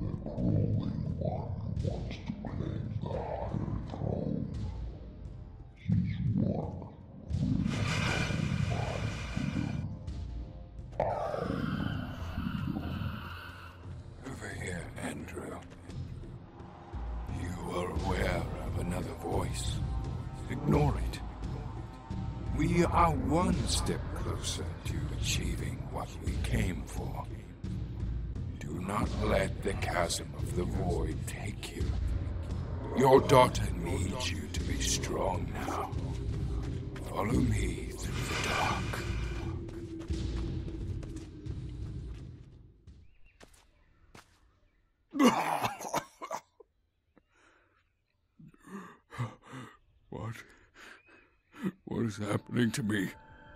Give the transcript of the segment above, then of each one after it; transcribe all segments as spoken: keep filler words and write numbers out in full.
ruling one wants to claim the higher throne. He's one who is known by freedom. Our freedom. Over here, Andrew. You are aware of another voice. Ignore it. We are one step closer to achieving what we came for. Do not let the chasm of the void take you. Your daughter needs you to be strong now. Follow me through the dark. What? What is happening to me?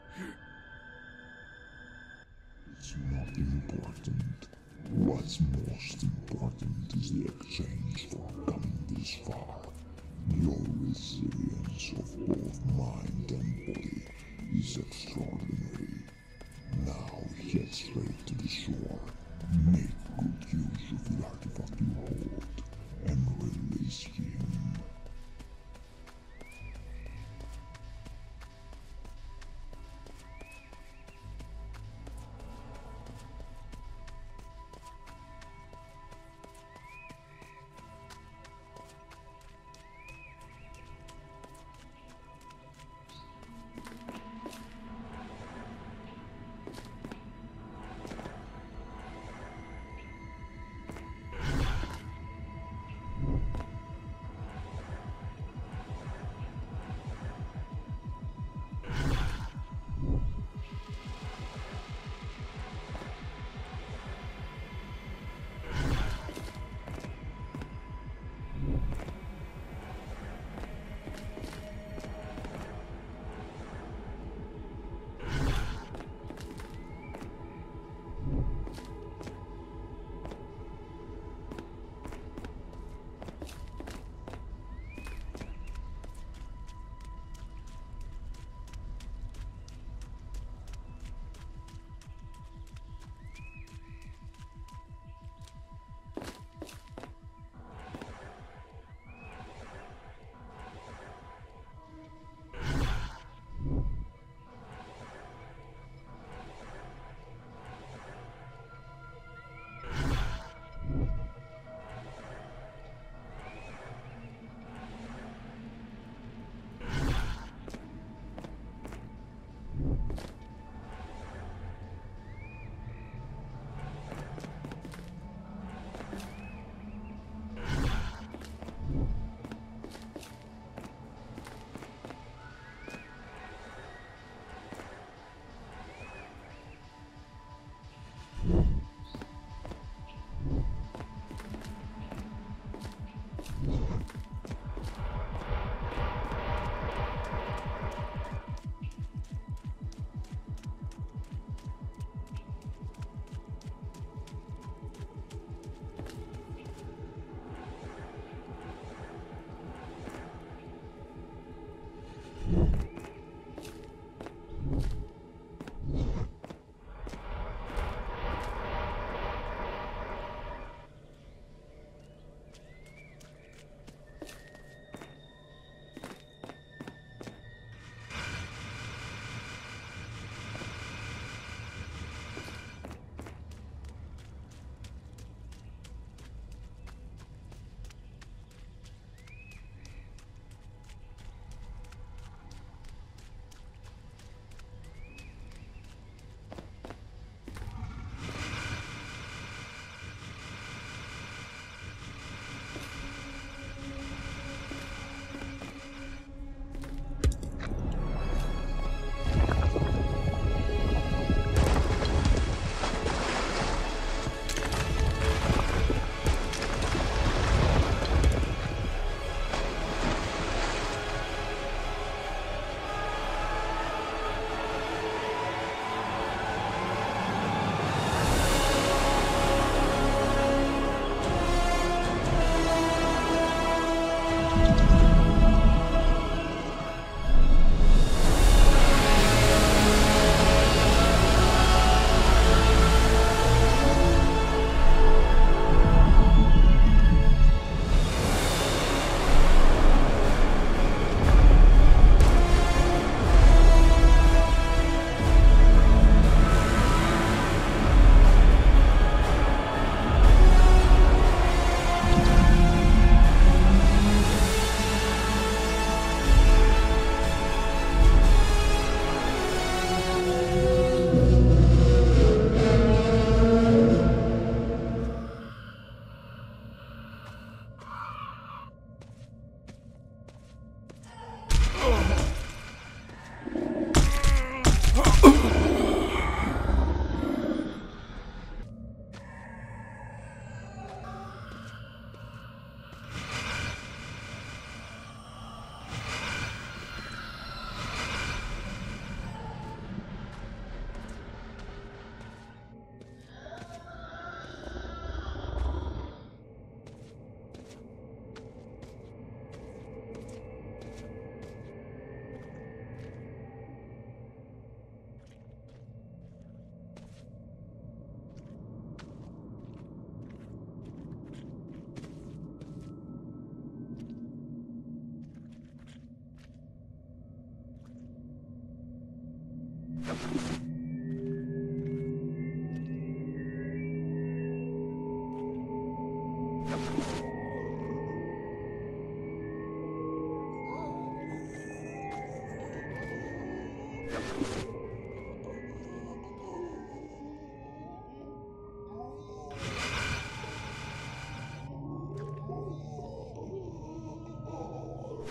It's not important. What's most important is the exchange for coming this far. Your resilience of both mind and body is extraordinary. Now head straight to the shore. Make good use of the artifact you hold and release him.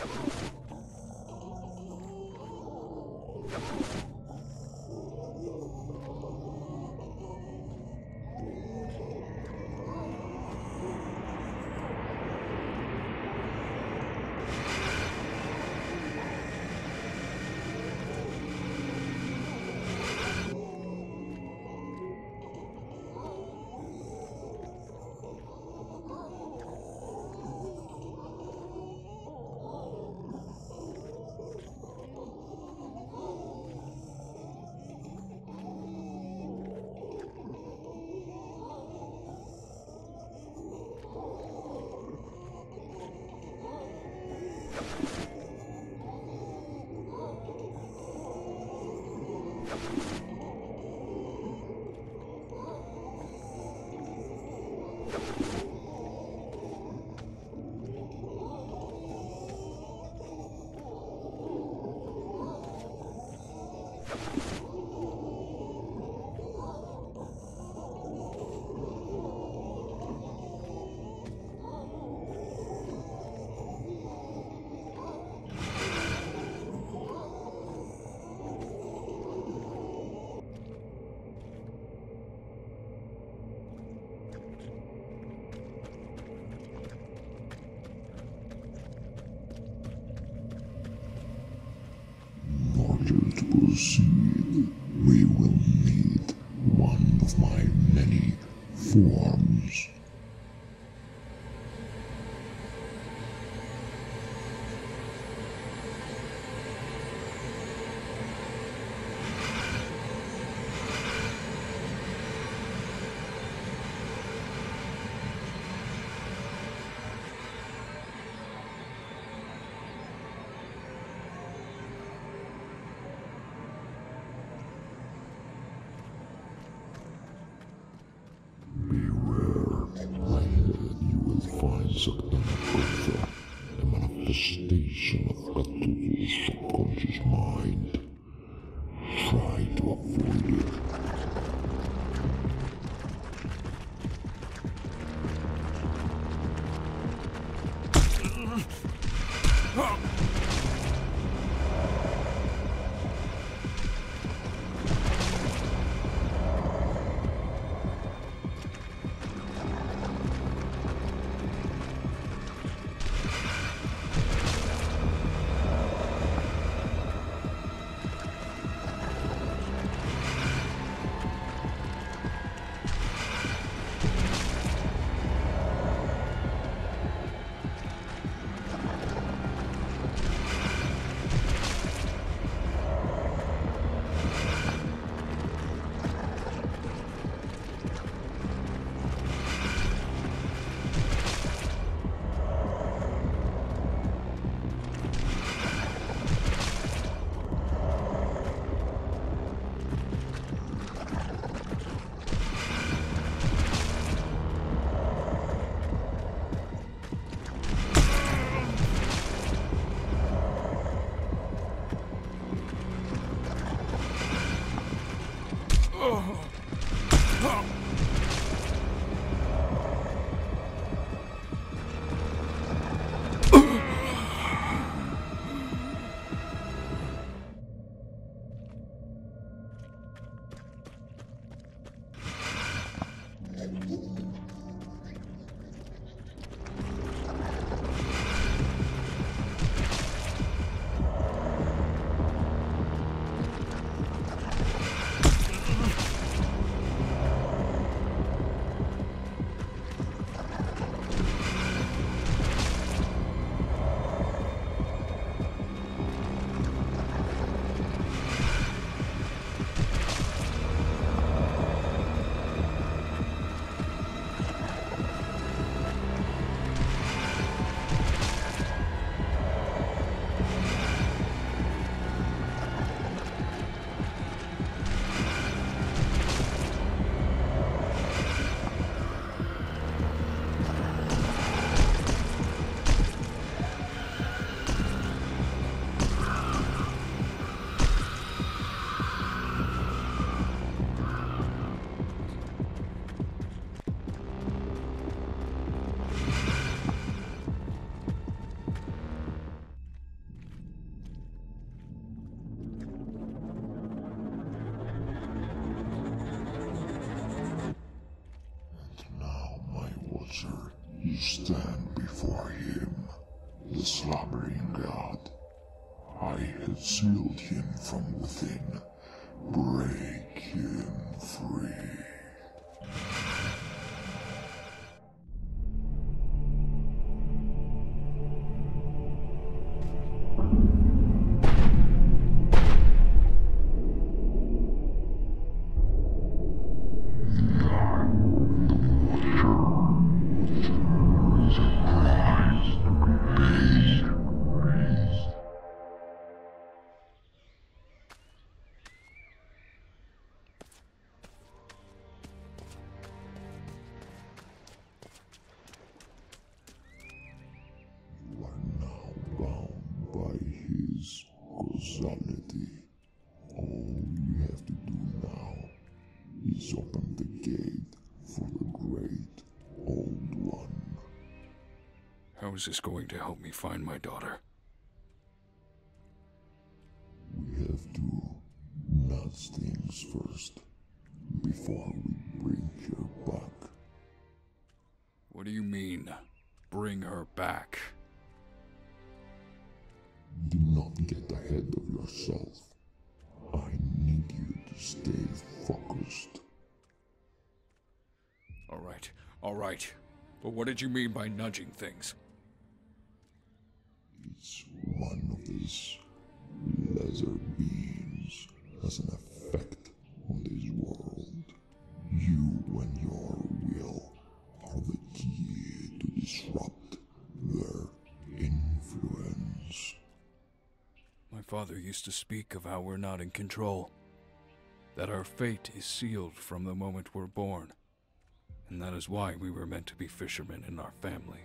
To proceed, we will need one of my many forms. Cthulhu, a manifestation of Cthulhu's subconscious mind. Try to avoid it. You stand before him, the slumbering god. I have sealed him from within. Break him free. Causality. All you have to do now is open the gate for the great old one. How is this going to help me find my daughter? We have to nudge things first before we bring her back. What do you mean, bring her back? Do not get ahead of yourself. I need you to stay focused. All right, all right. But what did you mean by nudging things? Each one of these laser beams has an effect on this world. You and your will are the key to disrupt their influence. My father used to speak of how we're not in control. That our fate is sealed from the moment we're born. And that is why we were meant to be fishermen in our family.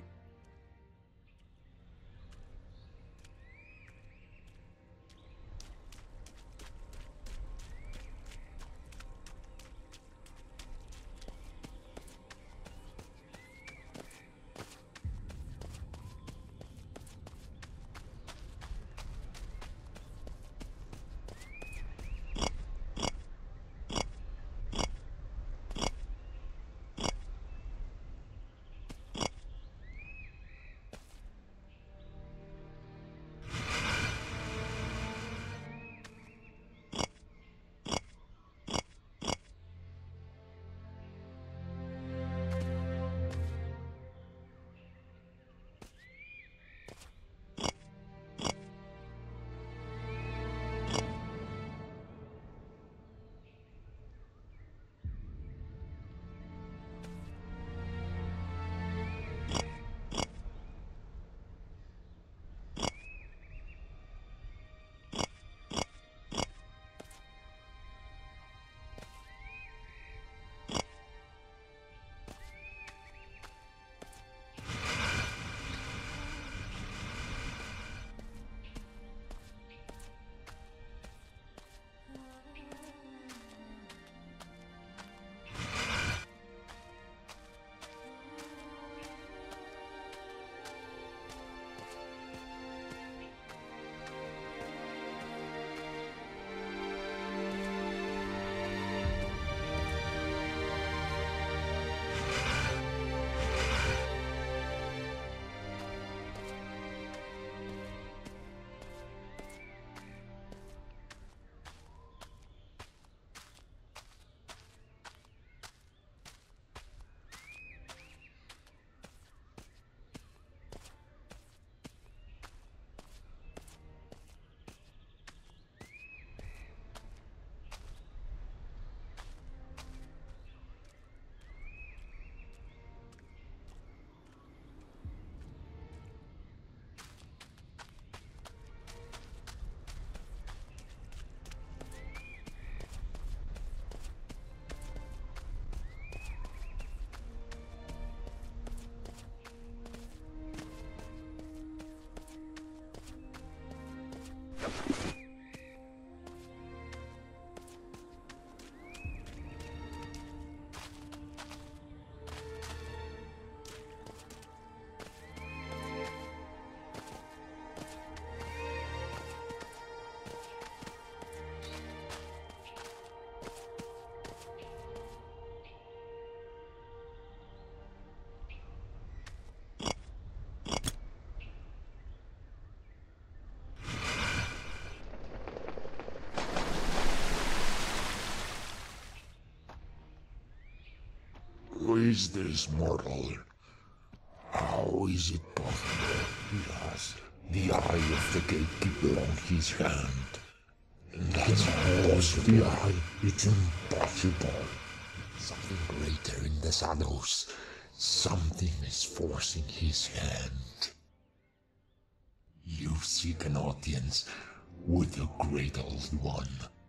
is this, mortal? How is it possible? He has the eye of the gatekeeper on his hand. And that's impossible. The eye. It's impossible. Something greater in the shadows. Something is forcing his hand. You seek an audience with the Great Old One.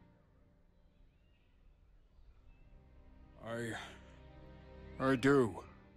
I... I do.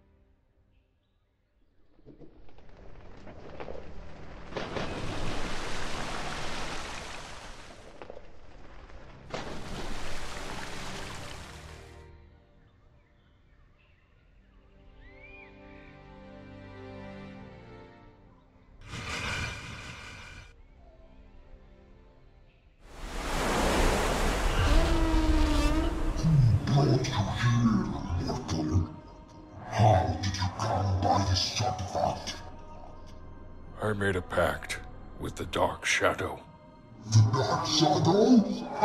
Brought you here, mortal. How did you come by this artifact? I made a pact with the Dark Shadow. The Dark Shadow?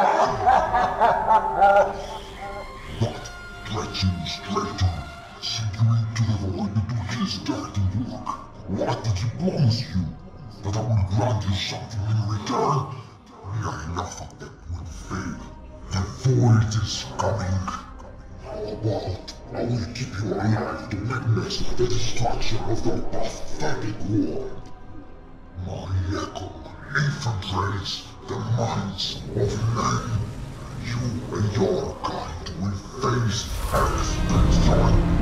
What treacherous traitor sent you into the void to do his dirty work? What did he promise you? That I would grant you something in return? Near enough of that would fail. The void is coming. How about I will keep you alive to witness the destruction of the pathetic world? My echo infiltrates the minds of men. You and your kind will face extinction.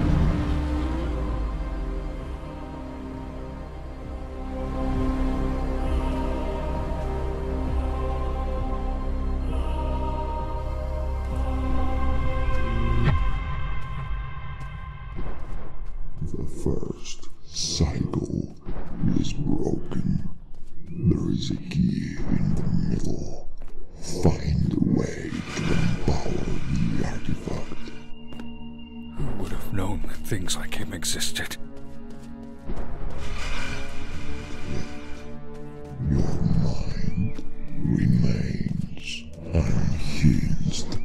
The first cycle is broken. There is a key in the middle. Find a way to empower the artifact. Who would have known that things like him existed? Your mind remains unhinged.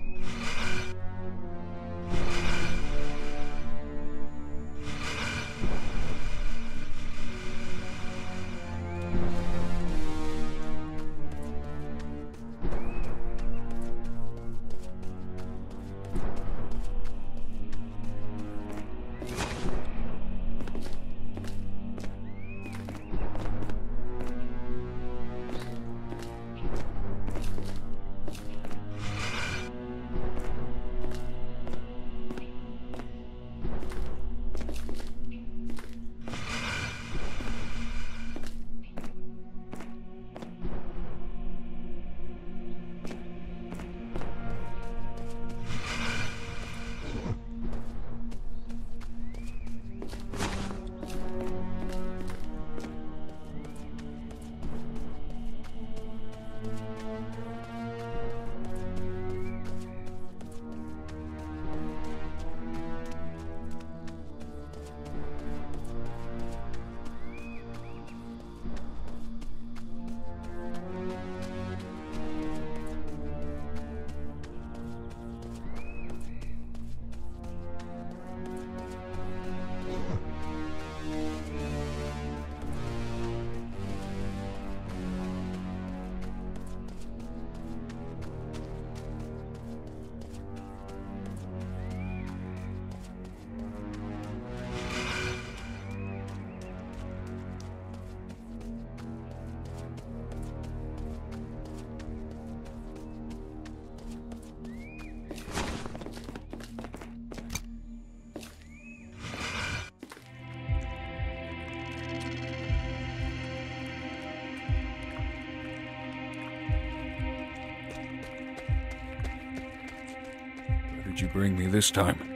What did you bring me this time?